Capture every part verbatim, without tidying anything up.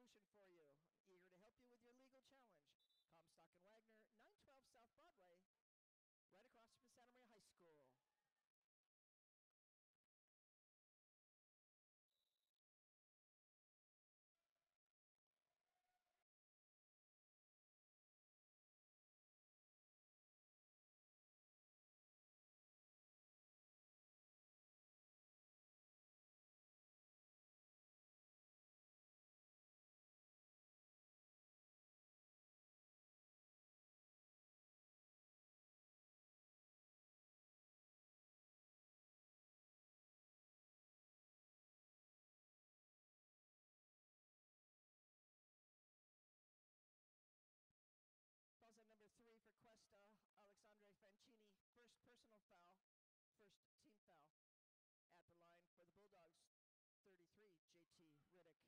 solution for you. I'm eager to help you with your legal challenge. Comstock and Wagner, nine twelve South Broadway, right across from Santa Maria High School. Fouls at number three for Cuesta, Alexandre Fancini, first personal foul, first team foul. At the line for the Bulldogs, thirty-three, J T Riddick.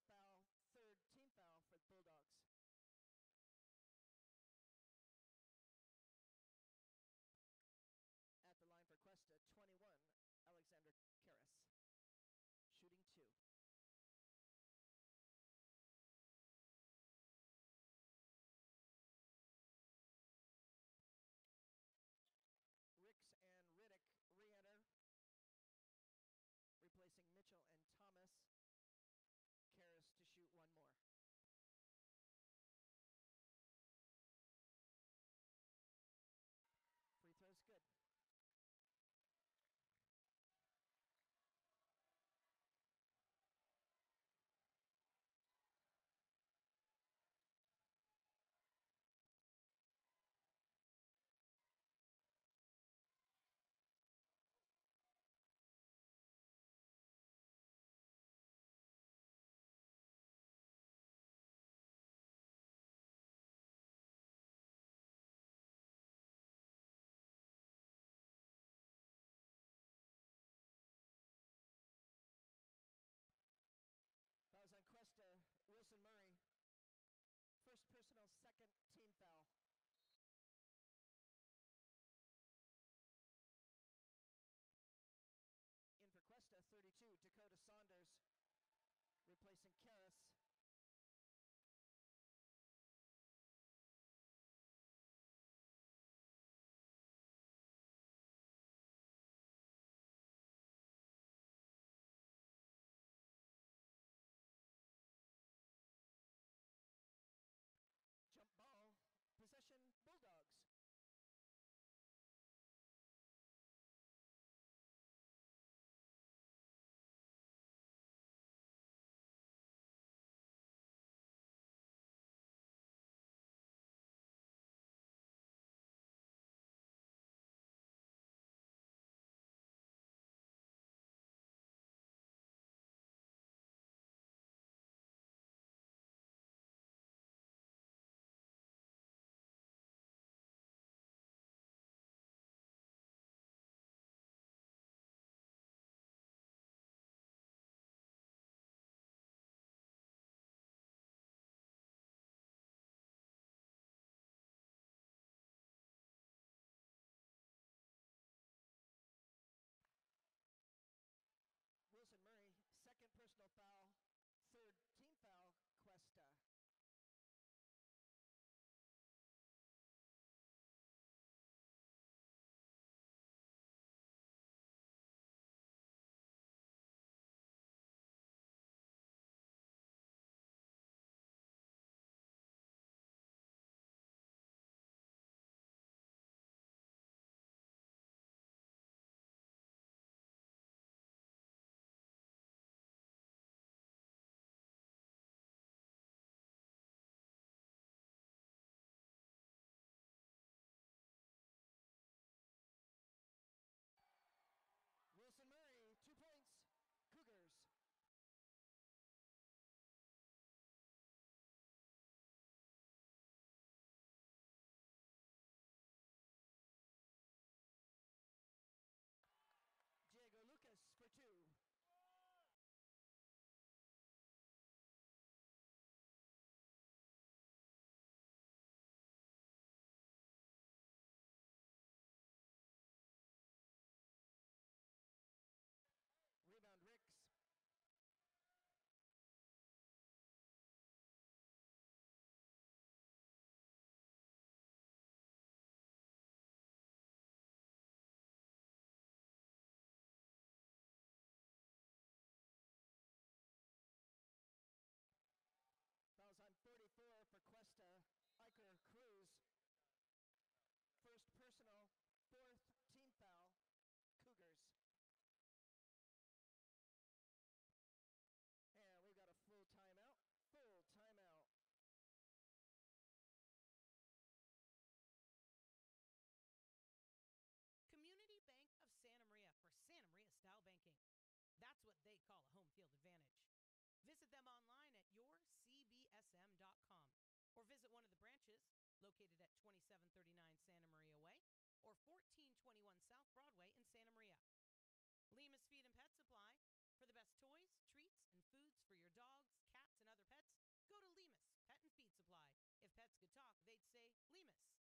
foul, third team foul for the Bulldogs. At the line for Cuesta, twenty-one, Alexander Karras, shooting two. Ricks and Riddick re-enter, replacing Mitchell and Thomas. Karras to shoot one more. Free throw's good. Fouls on Cuesta, Wilson Murray. First personal, second team foul. In for Cuesta, thirty-two, Dakota Saunders, replacing Karras. Jump ball, possession, Bulldogs. Wilson Murray, second personal foul, third team foul, Cuesta. Wilson Murray, two points, Cougars. Diego Lucas for two. Rebound, Ricks. Fouls on forty-four for Cuesta, Iker Cruz. First personal, fourth team foul, Cougars. And we've got a full timeout. Full timeout. Community Bank of Santa Maria for Santa Maria style banking. That's what they call a home field advantage. Visit them online at your c b s m dot com or visit one of the branches located at twenty-seven thirty-nine Santa Maria Way or fourteen twenty-one South Broadway in Santa Maria. Lima's Feed and Pet Supply for the best toys, treats, and foods for your dogs, cats, and might say Lemus.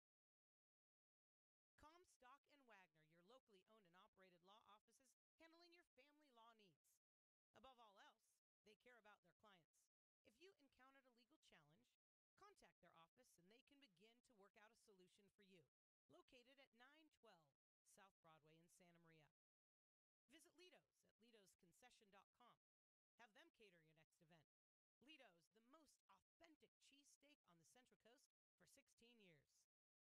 Comstock and Wagner, your locally owned and operated law offices handling your family law needs. Above all else, they care about their clients. If you encountered a legal challenge, contact their office and they can begin to work out a solution for you. Located at nine twelve South Broadway in Santa Maria. Visit Lido's at lidos concession dot com. Have them cater your next event. Lido's, the most authentic cheesesteak on the Central Coast for sixteen years.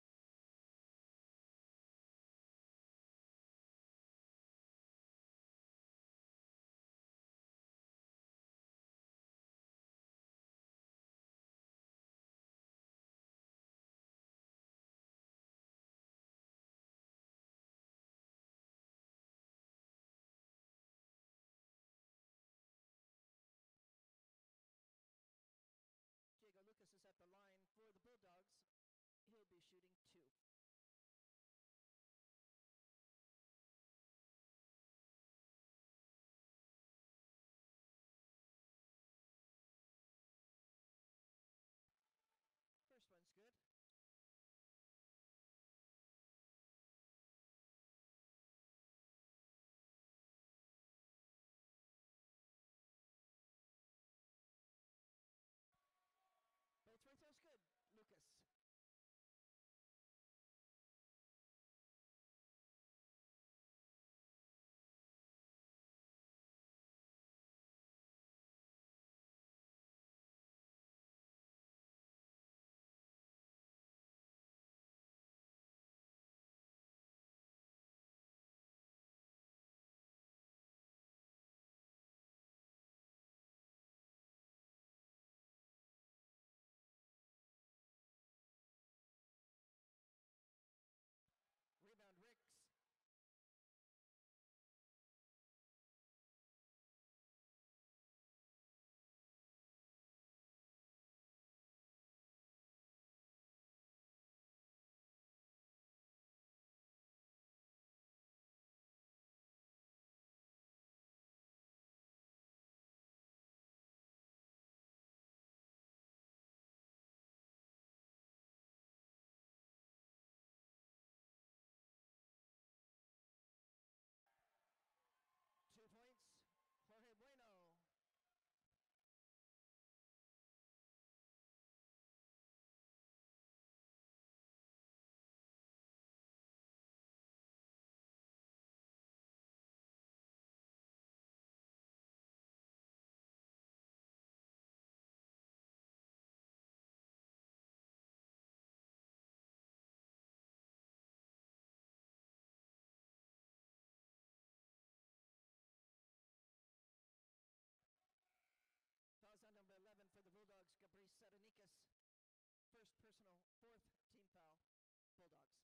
Diego Lucas is at the line for the Bulldogs. He'll be shooting two. First one's good. Both free throws good, Lucas. Rebound, Ricks. Two points, Jorge Bueno. Fouls on number eleven for the Bulldogs, Gabriel Serenikas. First personal, fourth team foul, Bulldogs.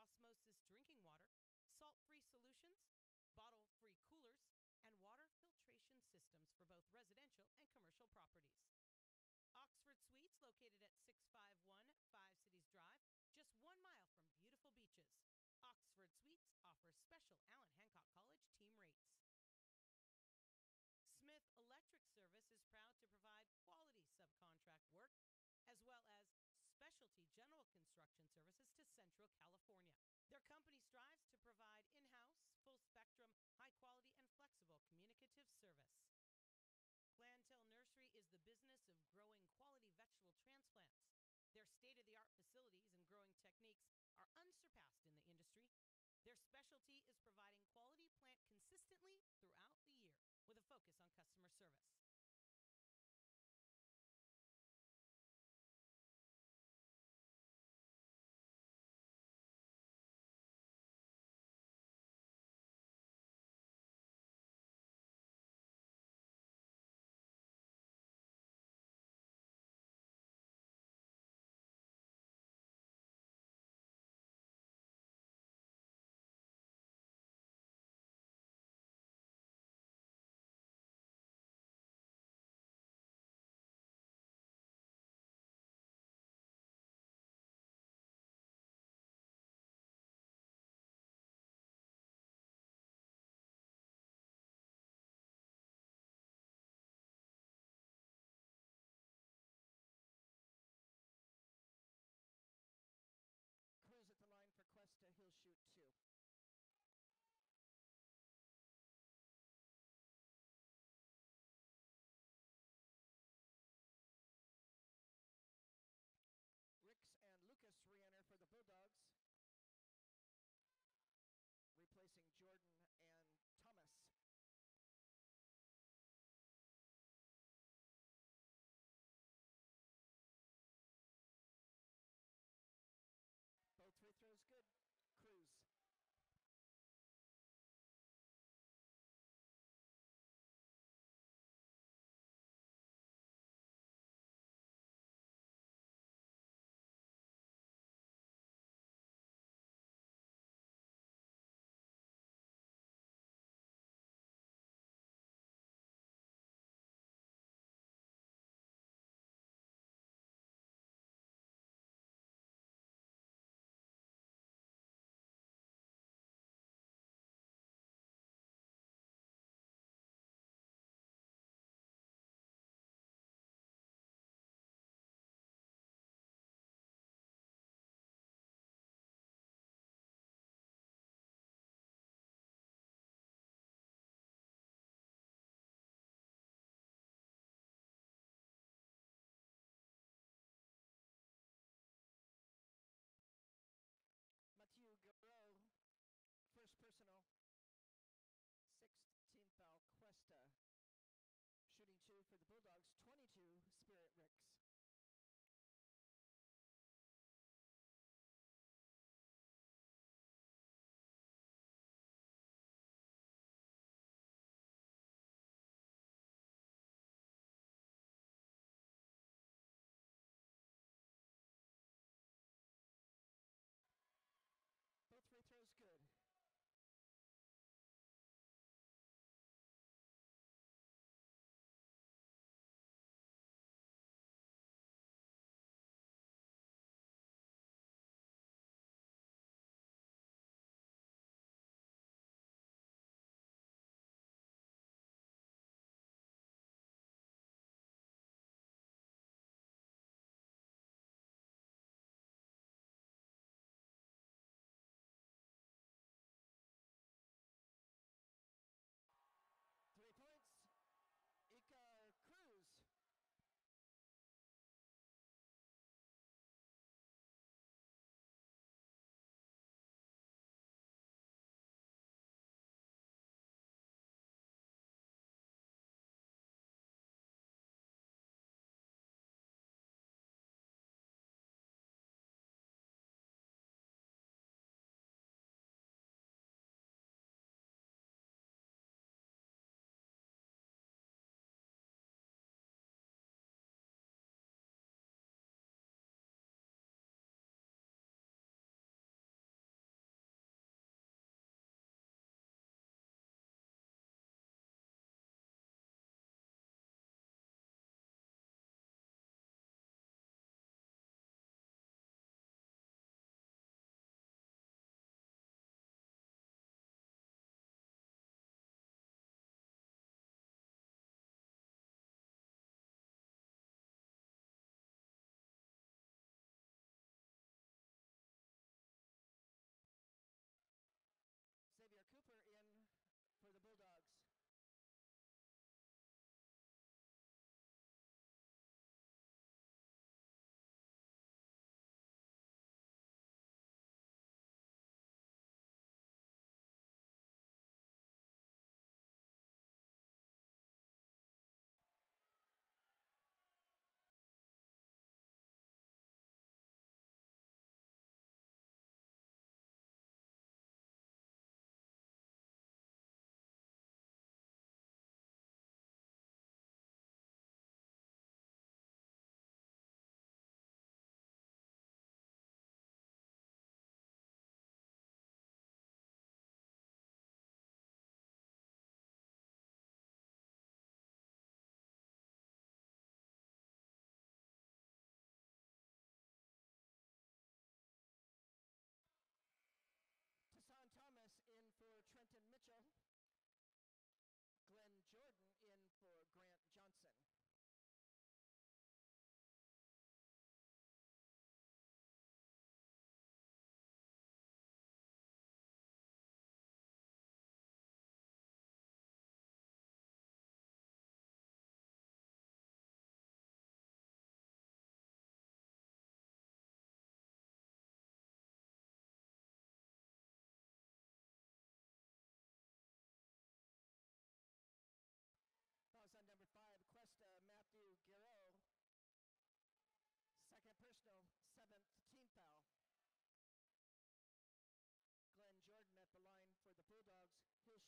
osmosis drinking water, salt-free solutions, bottle-free coolers, and water filtration systems for both residential and commercial properties. Oxford Suites, located at six five one Five Cities Drive, just one mile from beautiful beaches. Oxford Suites offers special Allen Hancock College team rates. Smith Electric Service is proud to provide quality subcontract work as well as specialty general construction services to Central California. Their company strives to provide in-house, full-spectrum, high-quality, and flexible communicative service. Plantel Nursery is the business of growing quality vegetable transplants. Their state-of-the-art facilities and growing techniques are unsurpassed in the industry. Their specialty is providing quality plant consistently throughout the year with a focus on customer service. Cruz at the line for Cuesta. He'll shoot two. Ricks and Lucas re-enter for the Bulldogs, replacing Jordan and Thomas. Both free throws good. Cruz. Mathieu Guerreau, first personal. Sixth team foul, Cuesta. Shooting two for the Bulldogs, twenty-two, Spirit Ricks. Both free throws good.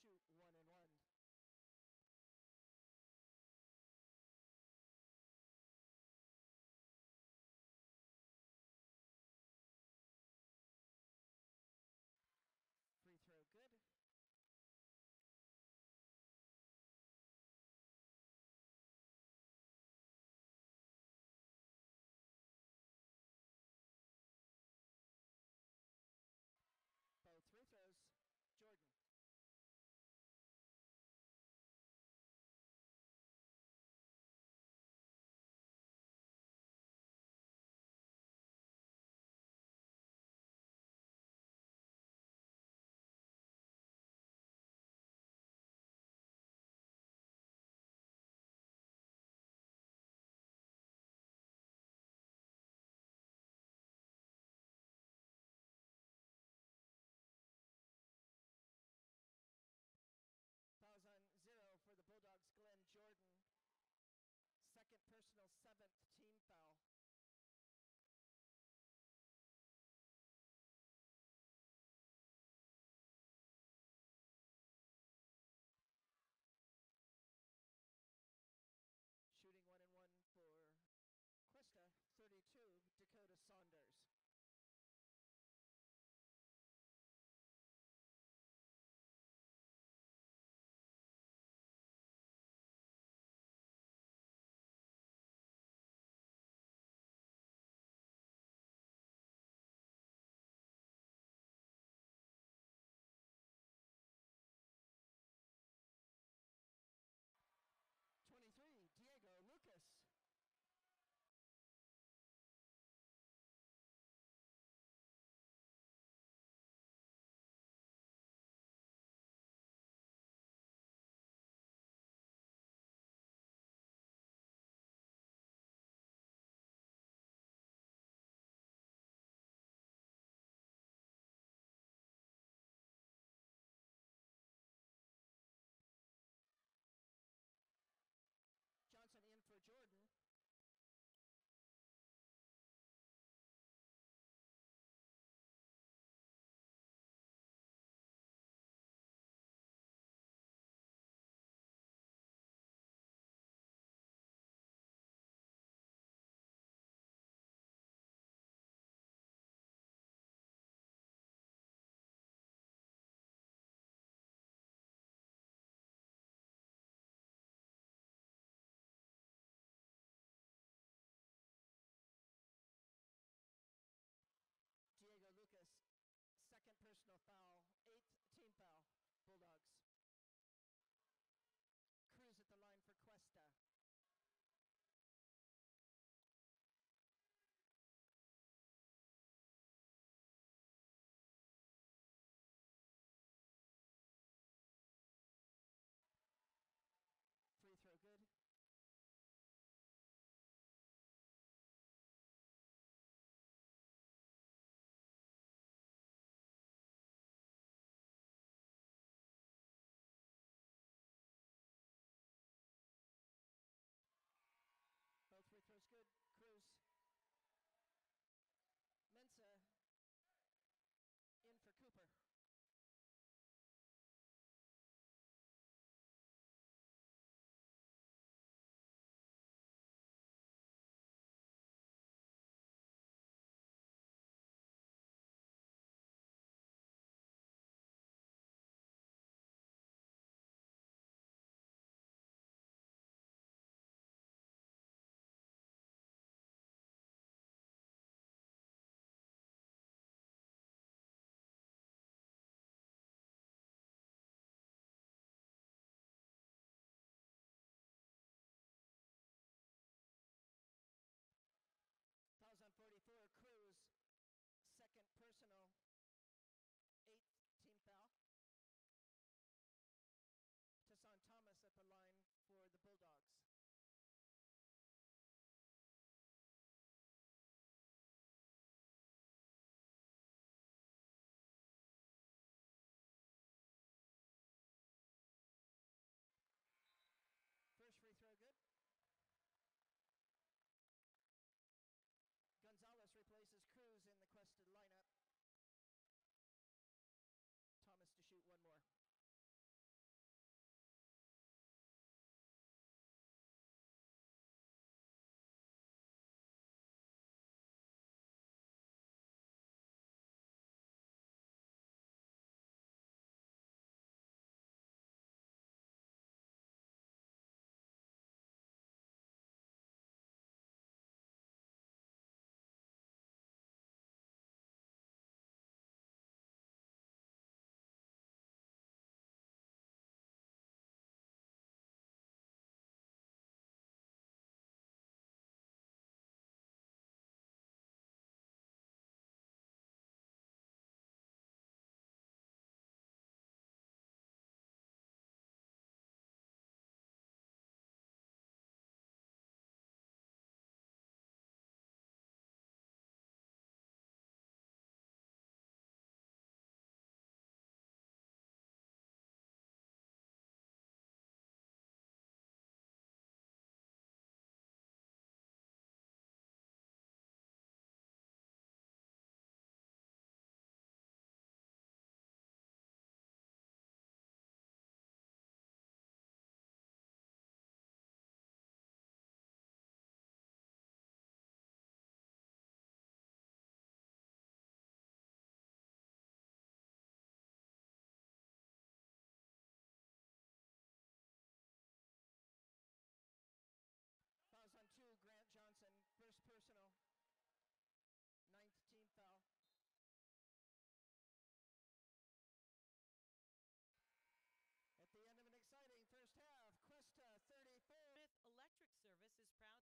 shoot one and one. Free throw good. Both free throws, Jordan. Fouls on zero for the Bulldogs, Glenn Jordan. Second personal, seventh team foul. Shooting one and one for Cuesta, thirty-two, Dakota Saunders. twenty-three, Diego Lucas. Johnson in for Jordan. Diego Lucas, second personal foul, eighth team foul, Bulldogs. Cruz at the line for Cuesta. Free throw good.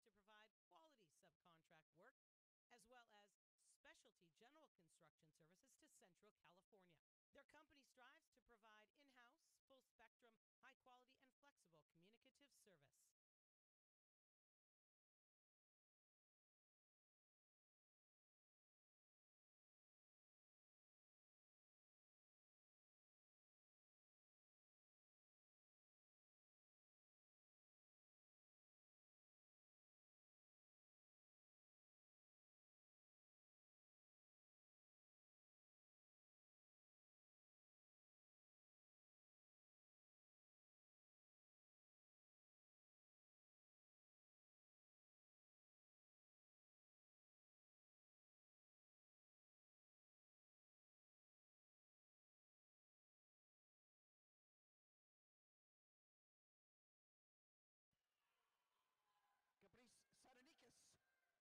to provide quality subcontract work as well as specialty general construction services to Central California. Their company strives to provide in-house, full-spectrum, high-quality, and flexible communicative service. Gabrice Saranikis.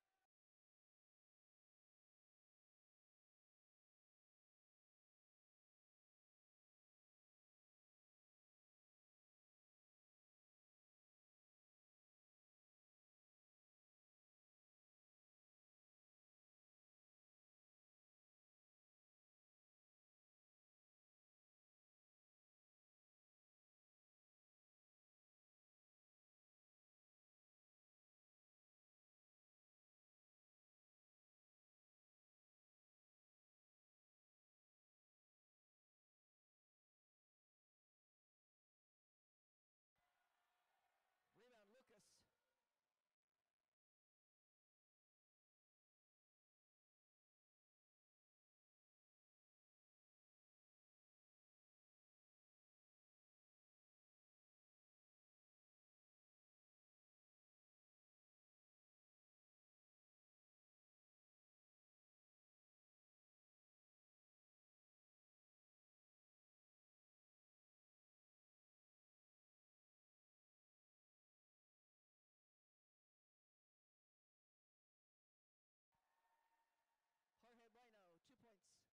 Rebound, Lucas. Jorge Bueno, two points.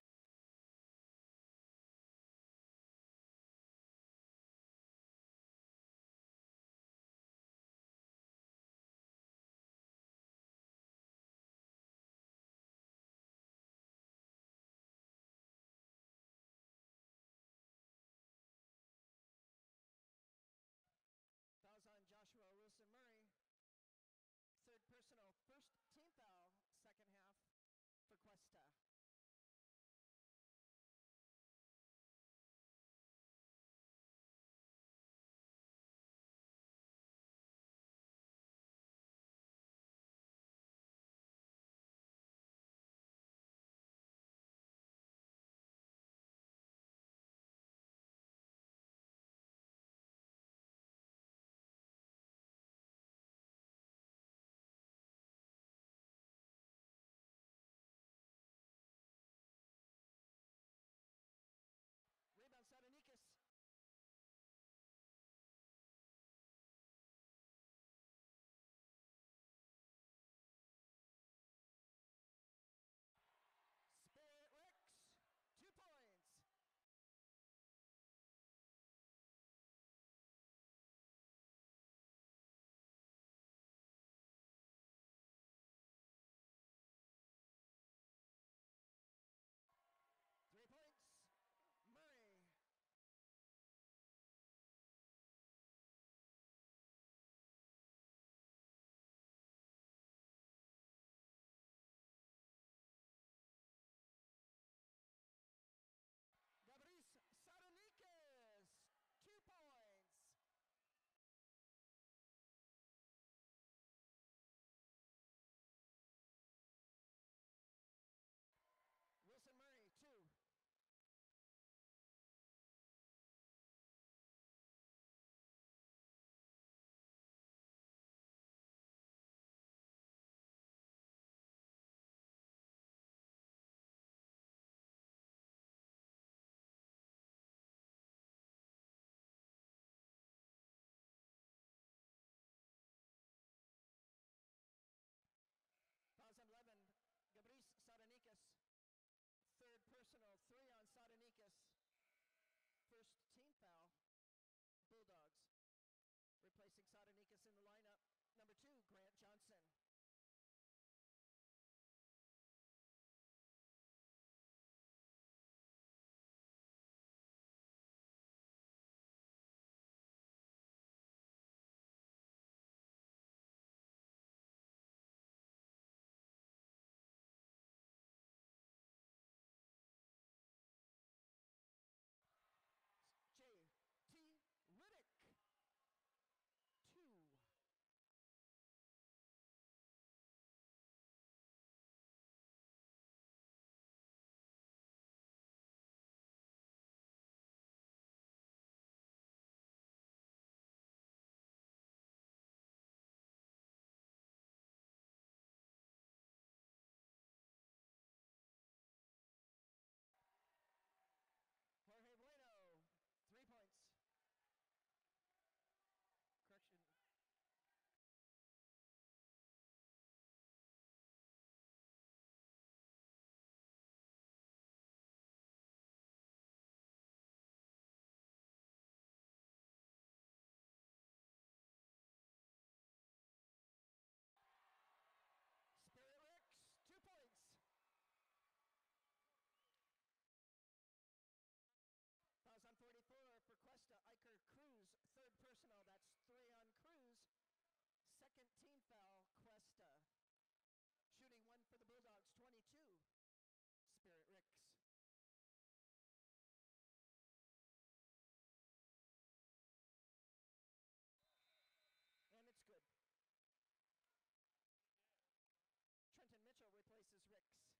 Fouls on Joshua Wilson Murray. Third personal, first team foul, second half for Cuesta. Rebound, Saranikis. Spirit Ricks, two points. Three points, Murray. Gabrice Saranikis, two points. Wilson Murray, two. Fouls on eleven, Gabrice Saranikis. Third personal, three on Saranikis. First team foul, Bulldogs. Replacing Saranikis in the lineup, number two, Grant Johnson. J T Riddick. Two. Jorge Bueno, three points. Correction. Spirit Ricks, two points. Fouls on forty-four for Cuesta. Iker Cruz, third personal. That's three on Cruz. Second team foul, Cuesta. Shooting one for the Bulldogs, twenty-two. Spirit Ricks. And it's good. Trenton Mitchell replaces Ricks.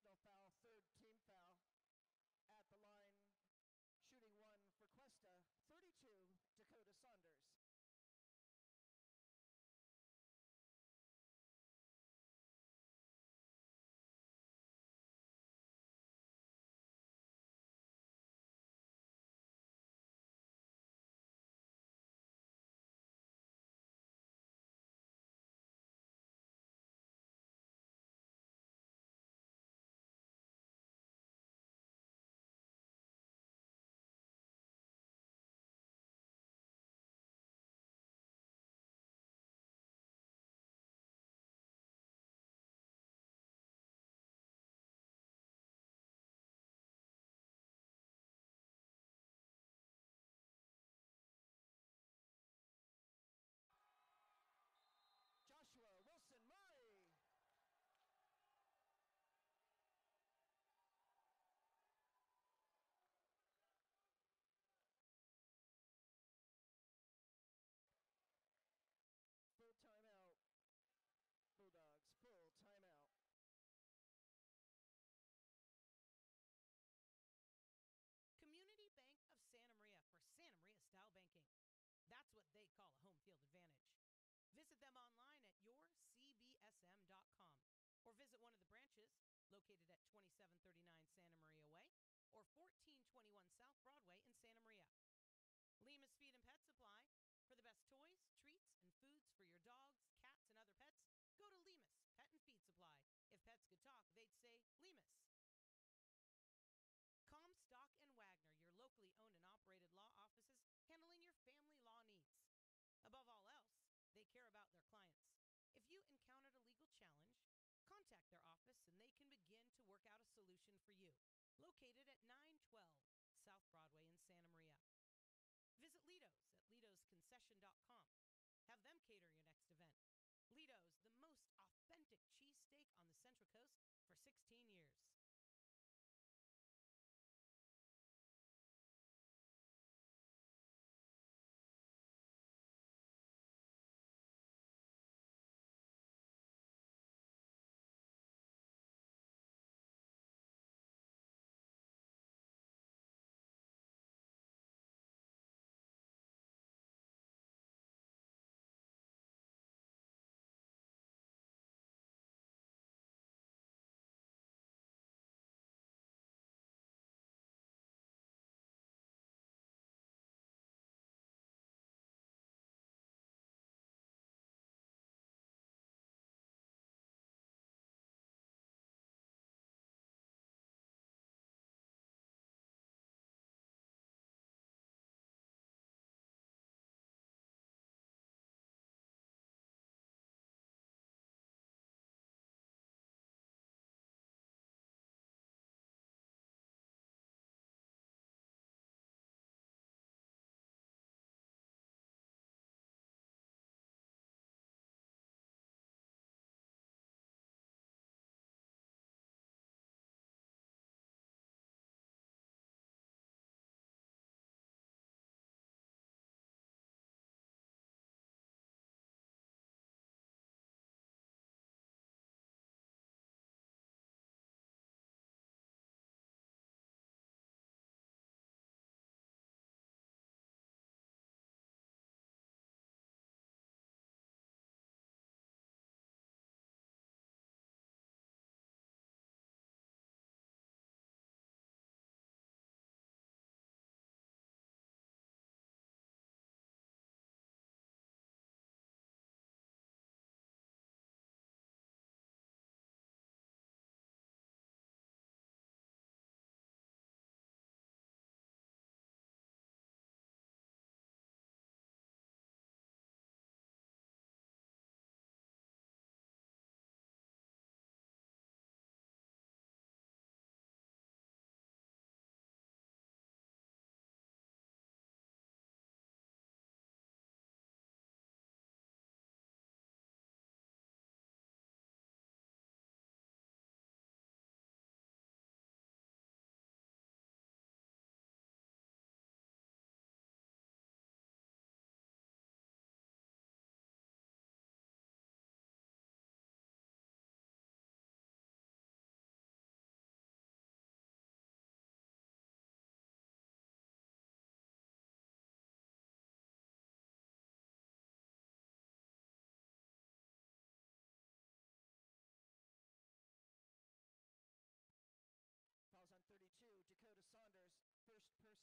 personal foul, third team foul at the line, shooting one for Cuesta, thirty-two, Dakota Saunders. Joshua Wilson Murray. Full timeout. Bulldogs, full timeout. Community Bank of Santa Maria for Santa Maria style banking. That's what they call a home field advantage. Visit them online at your c b s m dot com or visit one of the branches located at twenty-seven thirty-nine Santa Maria Way or fourteen twenty-one South Broadway in Santa Maria. Lima's Feed and Pet Supply. For the best toys, treats, and foods for your dogs, cats, and other pets, go to Lima's Pet and Feed Supply. If pets could talk, they'd say Lima's. Comstock and Wagner, your locally owned and operated law offices handling your family law needs. Above all else, they care about their clients. If you encountered a legal challenge, contact their office and they can begin to work out a solution for you. Located at nine twelve South Broadway in Santa Maria. Visit Lido's at lidos concession dot com. Have them cater your next event. Lido's, the most authentic cheesesteak on the Central Coast for sixteen years.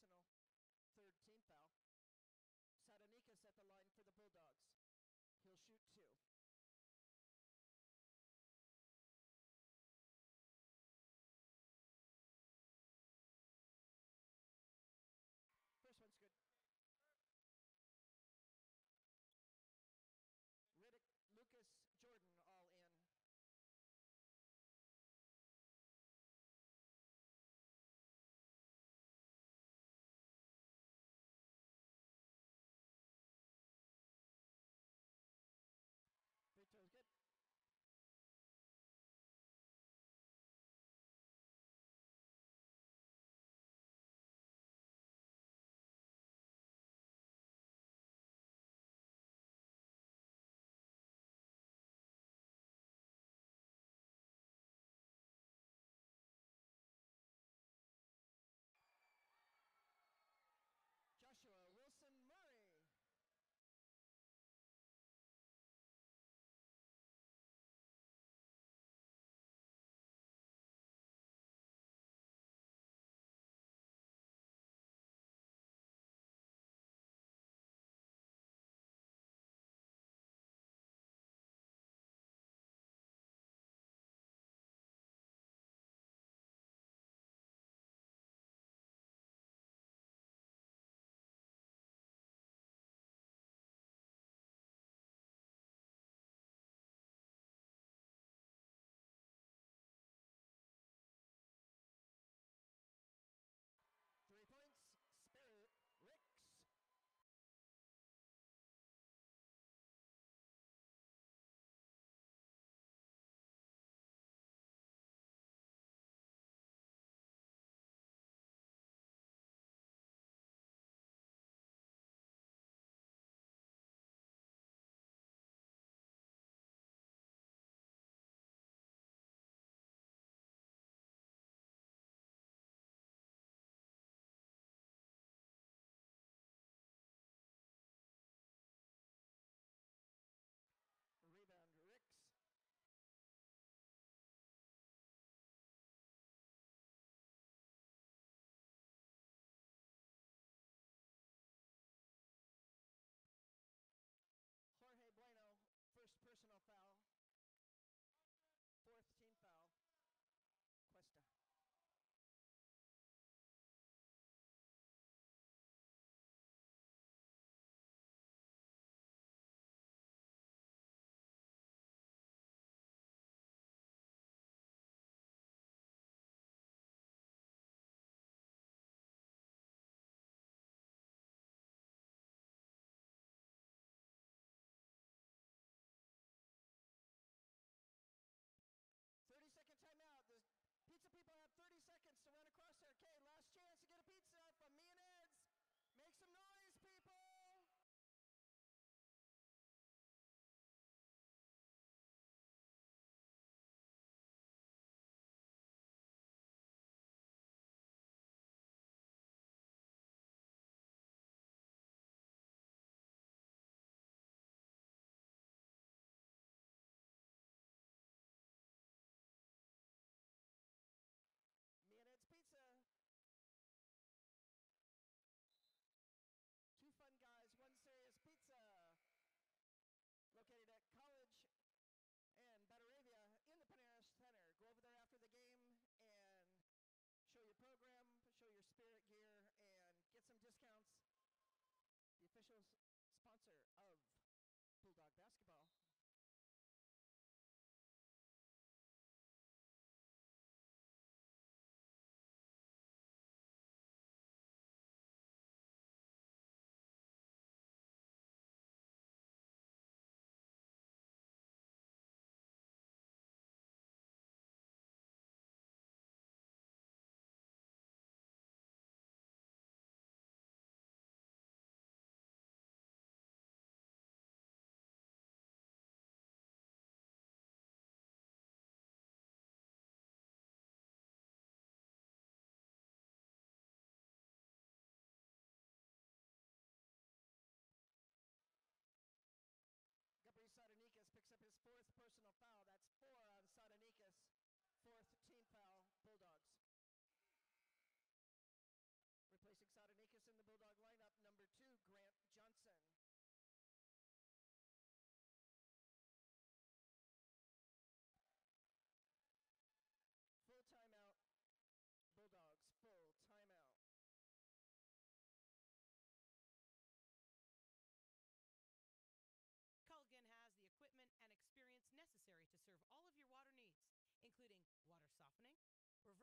personal, third team foul. Sadonikas at the line for the Bulldogs. He'll shoot two. First one's good. Riddick, Lucas, Jordan all in. Free throw's good. Joshua Wilson Murray. Three points, Spirit Ricks. Rebound, Ricks. Jorge Bueno, first personal foul. Fourth team foul. Cuesta. thirty second timeout. The pizza people have thirty seconds to run across there. Okay, last chance to get a pizza from me and Ed's. Make some noise, people. Me and Ed's Pizza. Two fun guys, one serious pizza. Located at College and Bataravia in the Panera Center. Go over there after the game and show your program, show your spirit gear, and get some discounts. The official sponsor of Bulldog Basketball.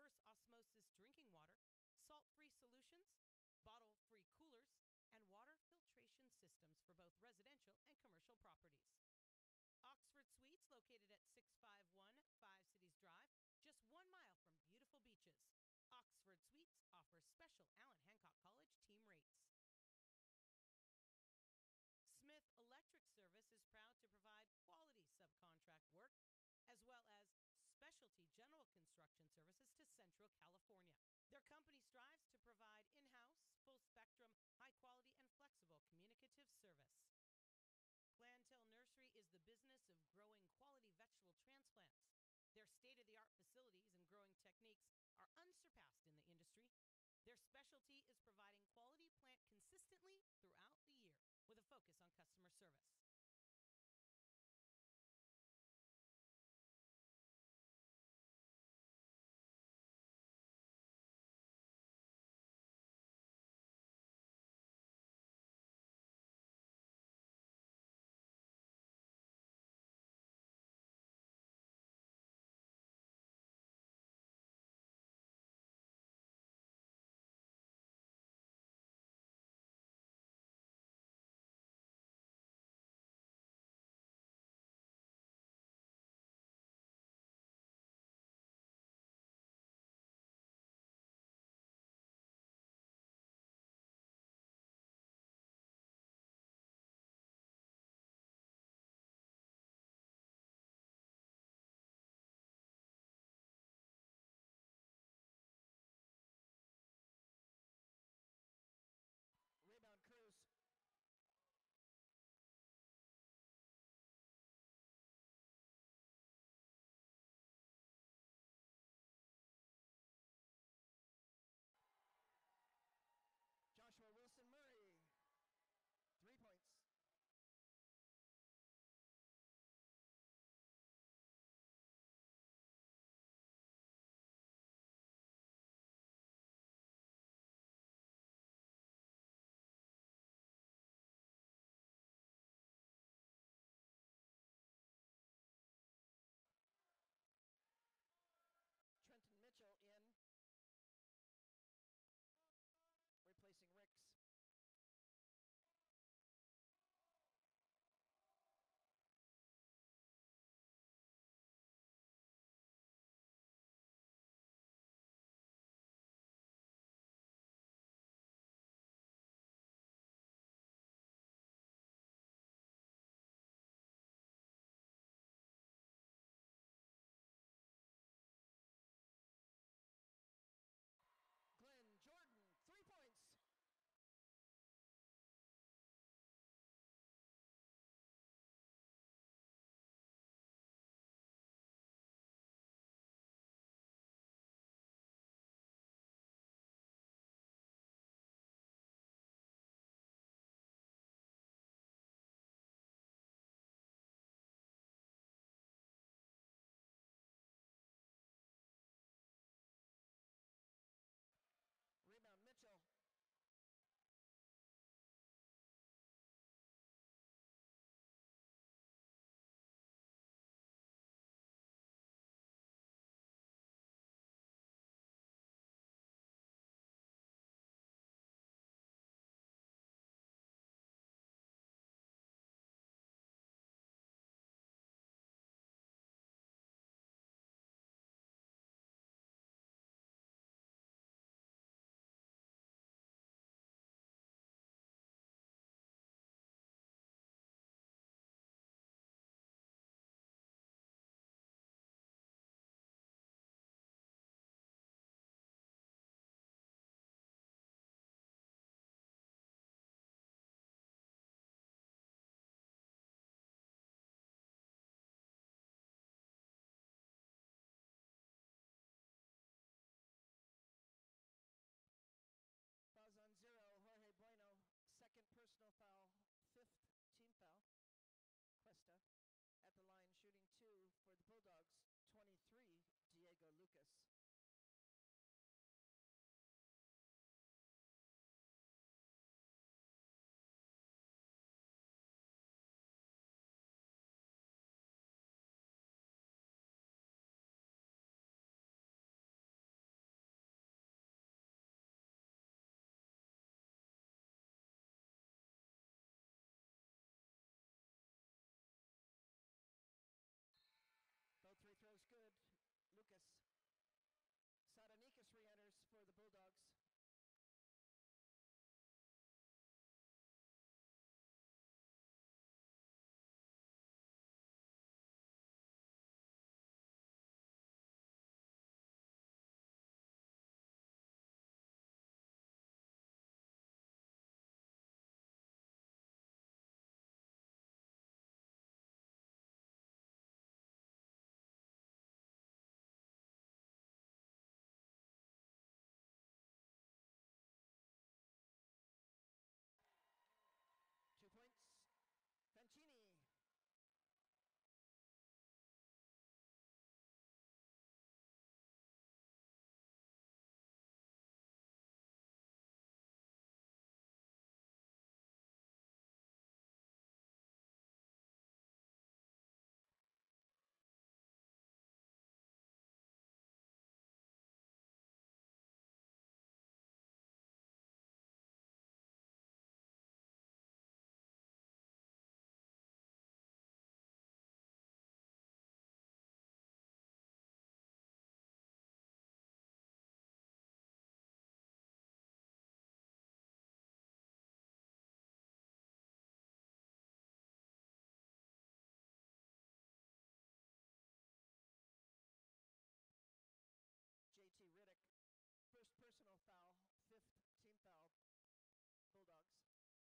reverse osmosis drinking water, salt-free solutions, bottle-free coolers, and water filtration systems for both residential and commercial properties. Oxford Suites, located at six five one Five Cities Drive, just one mile from beautiful beaches. Oxford Suites offers special Allen Hancock College team rates. Smith Electric Service is proud to provide quality subcontract work as well as specialty general construction services to Central California. Their company strives to provide in-house, full-spectrum, high-quality, and flexible communicative service. Clantel Nursery is the business of growing quality vegetable transplants. Their state-of-the-art facilities and growing techniques are unsurpassed in the industry. Their specialty is providing quality plant consistently throughout the year with a focus on customer service. Rebound, Cruz. Joshua Wilson Murray, three points. Trenton Mitchell in, replacing Ricks. Glenn Jordan, three points. Rebound, Mitchell. Fouls on zero, Jorge Bueno, second personal foul, fifth team foul. Cuesta at the line shooting two for the Bulldogs, twenty-three, Diego Lucas. Saranikas re-enters for the Bulldogs. Two points. Fancini. J T Riddick, first personal foul, fifth team foul, Bulldogs.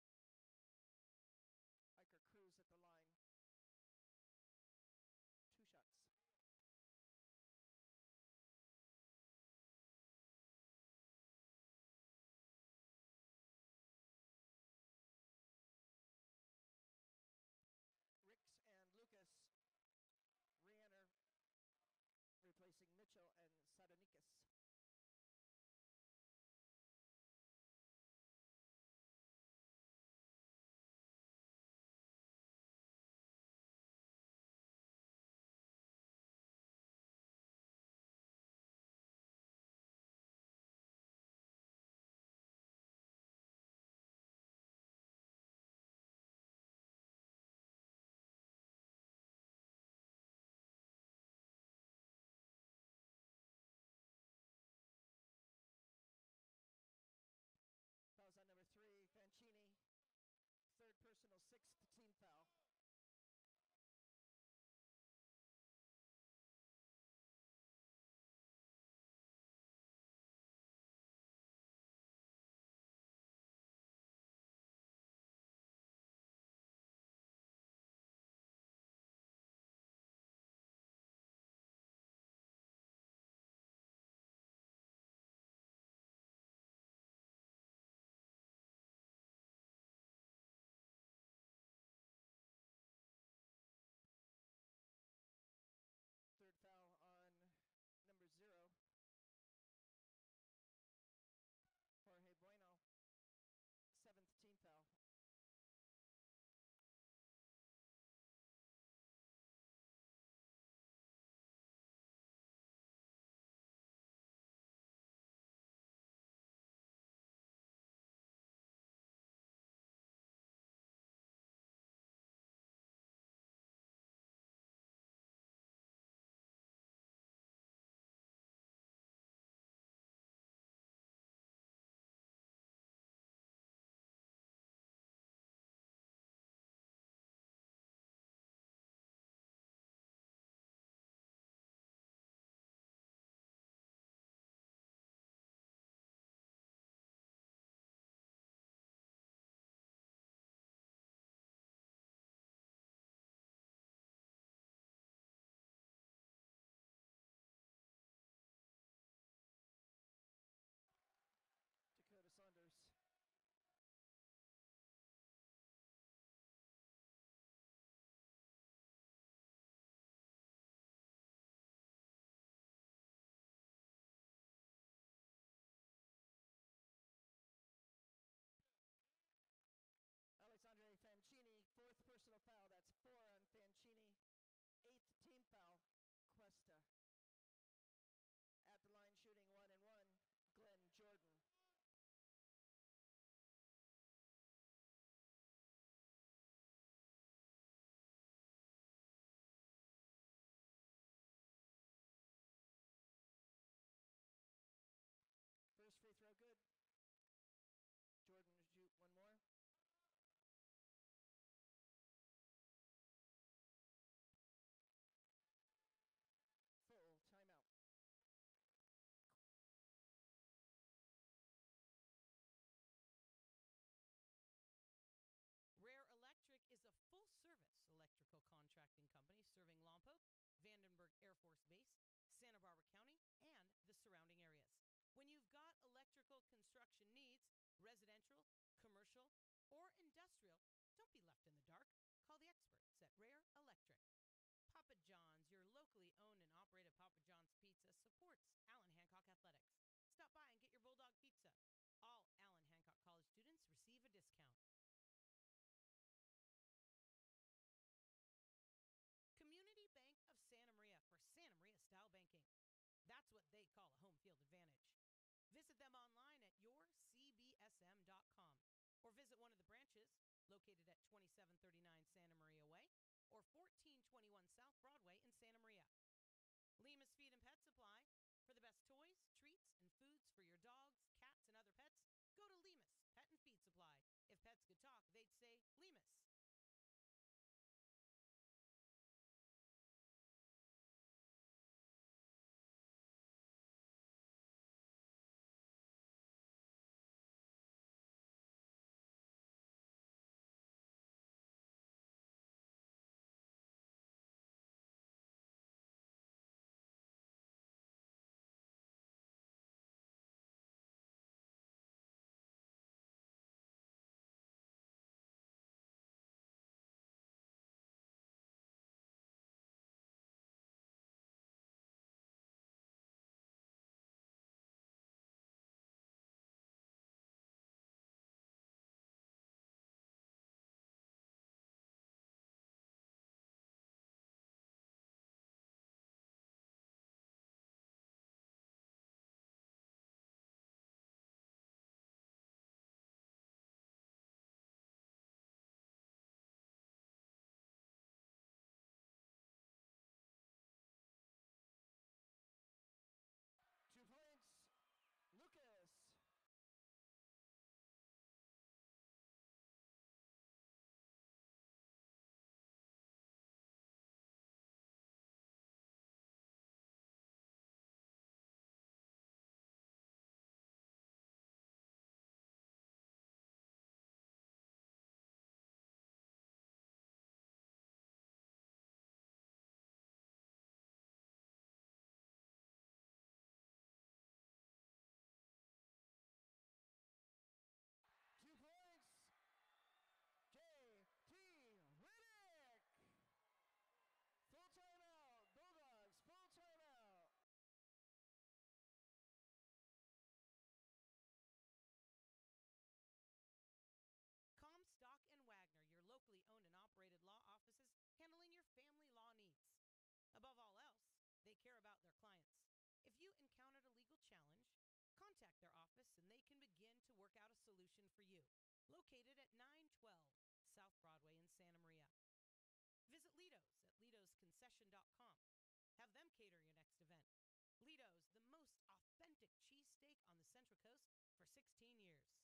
Iker Cruz at the line. Two shots. Ricks and Lucas re-enter, replacing Mitchell and Saranikas. Fouls on number three, Fancini. Third personal, sixth team foul. Broward County and the surrounding areas. When you've got electrical construction needs, residential, commercial, or industrial, don't be left in the dark. Call the experts at Rare Electric. Papa John's, your locally owned and operated Papa John's Pizza, supports Allen Hancock Athletics. Stop by and get your Bulldog Pizza. All Allen Hancock College students receive a discount. Community Bank of Santa Maria for Santa Maria style banking. That's what they call a home field advantage. Visit them online at your c b s m dot com or visit one of the branches located at twenty-seven thirty-nine Santa Maria Way or fourteen twenty-one South Broadway in Santa Maria. Lima's Feed and Pet Supply. For the best toys, treats, and foods for your dogs, cats, and other pets, go to Lima's Pet and Feed Supply. If pets could talk, they'd say Lima's. Two points, Lucas. Two points, J T Riddick. Full timeout, Bulldogs, full timeout. Comstock and Wagner, your locally owned and operated law offices handling your family law needs. Above all else, they care about their clients. If you encountered a legal challenge, contact their office and they can begin to work out a solution for you. Located at nine twelve South Broadway in Santa Maria. Visit Lido's at lidos concession dot com. Have them cater your next event. Lido's, the most authentic cheesesteak on the Central Coast for sixteen years.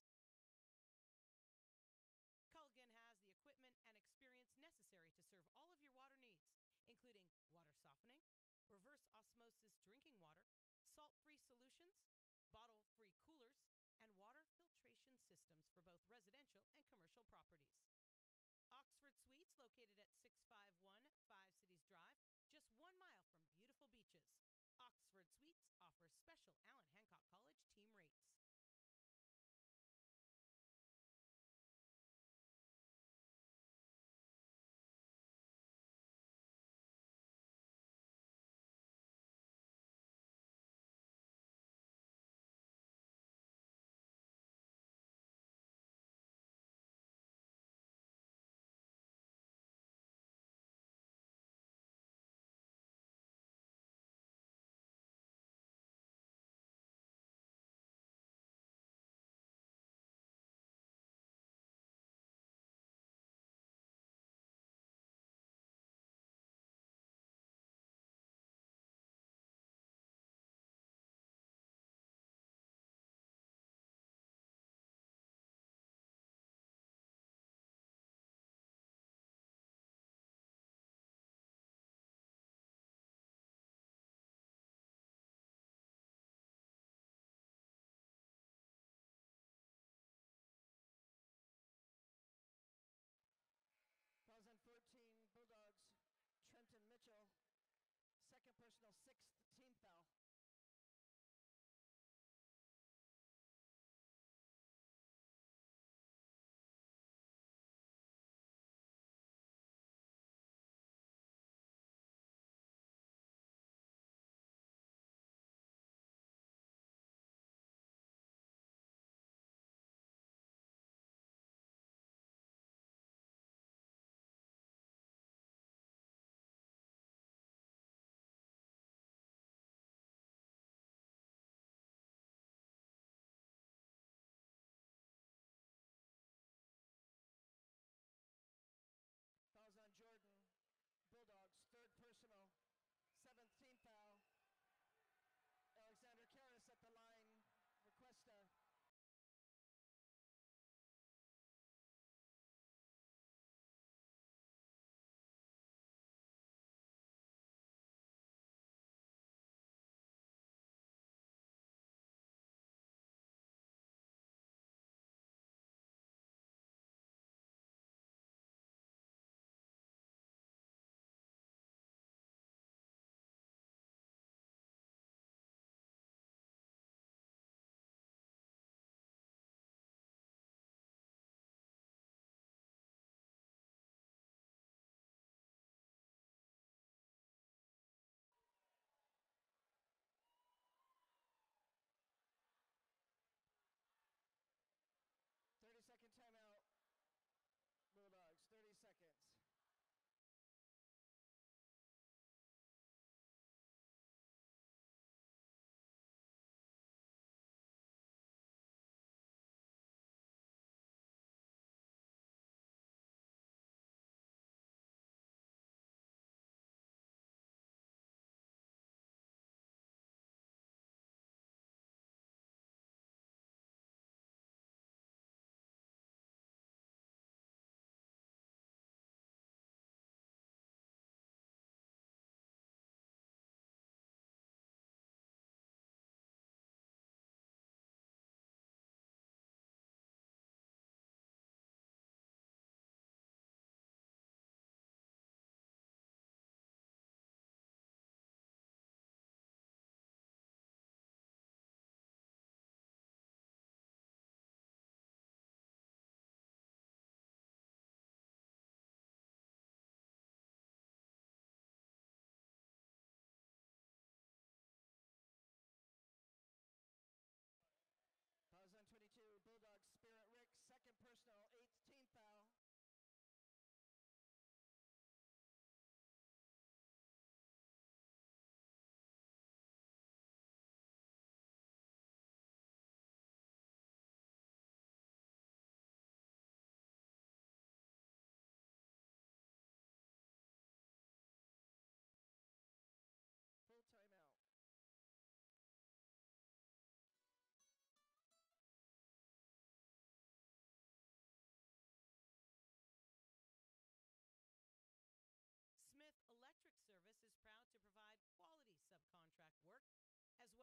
Culligan has the equipment and experience necessary to serve all of your water needs, including water softening, reverse osmosis drinking water, salt-free solutions, bottle-free coolers, and water filtration systems for both residential and commercial properties. Oxford Suites, located at six five one Five Cities Drive, just one mile from beautiful beaches. Oxford Suites offers special Allen Hancock College team rates.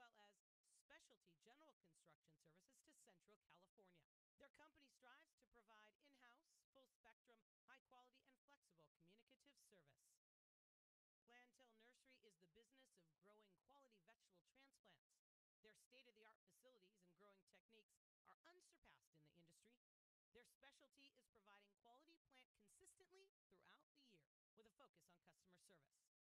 well as specialty general construction services to Central California. Their company strives to provide in-house, full-spectrum, high-quality, and flexible communicative service. Plantel Nursery is the business of growing quality vegetable transplants. Their state-of-the-art facilities and growing techniques are unsurpassed in the industry. Their specialty is providing quality plant consistently throughout the year with a focus on customer service.